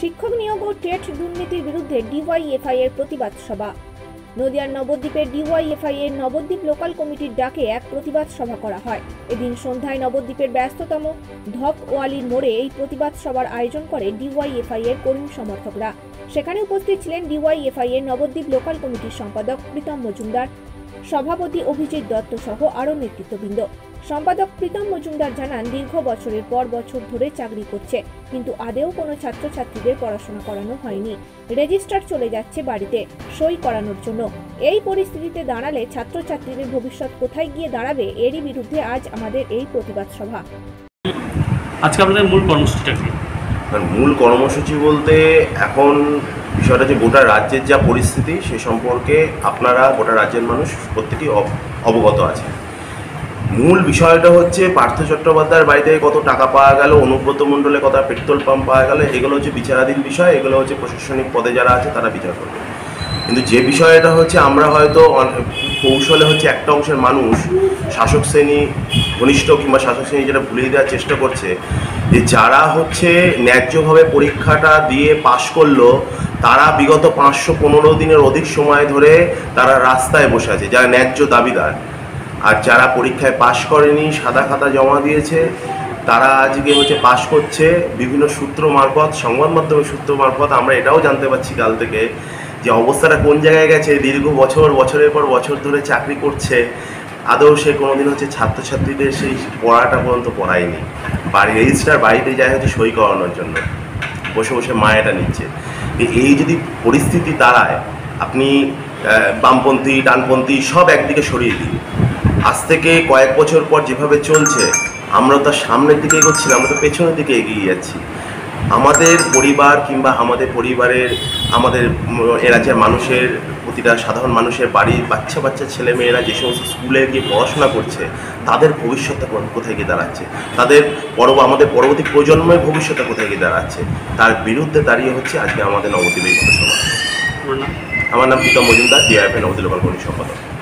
শিক্ষক নিয়োগ ও টেট দুর্নীতির বিরুদ্ধে ডিওয়াইএফআই এর প্রতিবাদ সভা। নদিয়ার নবদ্বীপের ডিওয়াইএফআই এর নবদ্বীপ লোকাল কমিটির ডাকে এক প্রতিবাদ সভা করা হয়। এদিন সন্ধ্যায় নবদ্বীপের ব্যস্ততম ধপওয়ালির মোড়ে এই প্রতিবাদ সভার আয়োজন করে ডিওয়াইএফআই এর কর্মী সমর্থকরা। সেখানে উপস্থিত ছিলেন ডিওয়াইএফআই এর নবদ্বীপ লোকাল কমিটির সম্পাদক প্রীতম মজুমদার, সভাপতি অভিজিৎ দত্ত সহ আরও নেতৃত্ববৃন্দ। সম্পাদক প্রীতম মজুমদার জানান, দীর্ঘ বছরের পর বছর ধরে চাকরি করছে, কিন্তু আদেও কোনো ছাত্রছাত্রীদের পড়াশোনা করানো হয়নি। রেজিস্ট্রার চলে যাচ্ছে বাড়িতে সই করানোর জন্য। এই পরিস্থিতিতে দাঁড়ালে ছাত্রছাত্রীদের ভবিষ্যৎ কোথায় গিয়ে দাঁড়াবে, এরই বিরুদ্ধে আজ আমাদের এই প্রতিবাদ সভা। আজকে আপনাদের মূল কর্মসূচিটা কি? মূল কর্মসূচি বলতে এখন বিষয়টা যে গোটা রাজ্যের যা পরিস্থিতি সে সম্পর্কে আপনারা গোটা রাজ্যের মানুষ প্রত্যেকেই অবগত আছে। মূল বিষয়টা হচ্ছে পার্থ চট্টোপাধ্যায়ের বাড়ি থেকে কত টাকা পাওয়া গেল, অনুব্রত মণ্ডলে কত পেট্রোল পাম্প পাওয়া গেল, এগুলো হচ্ছে বিচারাধীন বিষয়। এগুলো হচ্ছে প্রশাসনিক পদে যারা আছে তারা বিচার করবে। কিন্তু যে বিষয়টা হচ্ছে আমরা হয়তো কৌশলে হচ্ছে একটা অংশের মানুষ শাসক শ্রেণী ঘনিষ্ঠ কিংবা শাসক শ্রেণী যেটা ভুলিয়ে দেওয়ার চেষ্টা করছে যে যারা হচ্ছে ন্যায্যভাবে পরীক্ষাটা দিয়ে পাশ করলো তারা বিগত 515 দিনের অধিক সময় ধরে তারা রাস্তায় বসে আছে, যারা ন্যায্য দাবিদার। আর যারা পরীক্ষায় পাশ করেনি, সাদা খাতা জমা দিয়েছে, তারা আজকে হচ্ছে পাশ করছে। বিভিন্ন সূত্র মারফত, সংবাদ মাধ্যমের সূত্র মারফত আমরা এটাও জানতে পারছি কাল থেকে যে অবস্থাটা কোন জায়গায় গেছে। দীর্ঘ বছরের পর বছর ধরে চাকরি করছে, আদৌ সে কোনোদিন হচ্ছে ছাত্রছাত্রীদের সেই পড়াটা পর্যন্ত পড়ায়নি। রেজিস্ট্রার বাড়িতে যায় হচ্ছে সই করানোর জন্য, বসে বসে মায়াটা নিচ্ছে। এই যদি পরিস্থিতি দাঁড়ায়, আপনি বামপন্থী ডানপন্থী সব একদিকে সরিয়ে দিন। আজ থেকে কয়েক বছর পর যেভাবে চলছে, আমরা তো সামনের দিকে এগোচ্ছি না, আমরা তো পেছনের দিকে এগিয়ে যাচ্ছি। আমাদের পরিবার কিংবা আমাদের পরিবারের আমাদের এরাজ্যের মানুষের, প্রতিটা সাধারণ মানুষের বাড়ির বাচ্চা ছেলেমেয়েরা যে সমস্ত স্কুলে গিয়ে পড়াশোনা করছে, তাদের ভবিষ্যৎটা কোথায় গিয়ে দাঁড়াচ্ছে, তাদের আমাদের পরবর্তী প্রজন্মের ভবিষ্যৎটা কোথায় গিয়ে দাঁড়াচ্ছে, তার বিরুদ্ধে দাঁড়িয়ে হচ্ছে আজকে আমাদের নবদ্বীপের সভা। আমার নাম প্রীতম মজুমদার, ডিওয়াইএফআই নবদ্বীপ লোকাল কমিটির সম্পাদক।